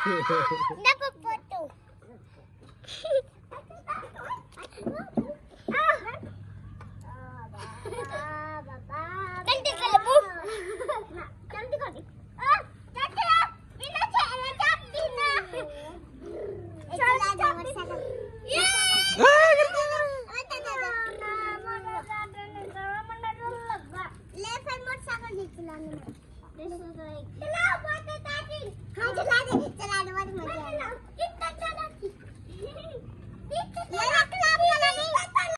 Dapat foto. Cantik kalau bu. Cantik kali. Cantik. Bina cek lah cantik nah. Level motorcycle ni चलाने में. This is like. चलाओ बहुत तेज. हाँ चला दे.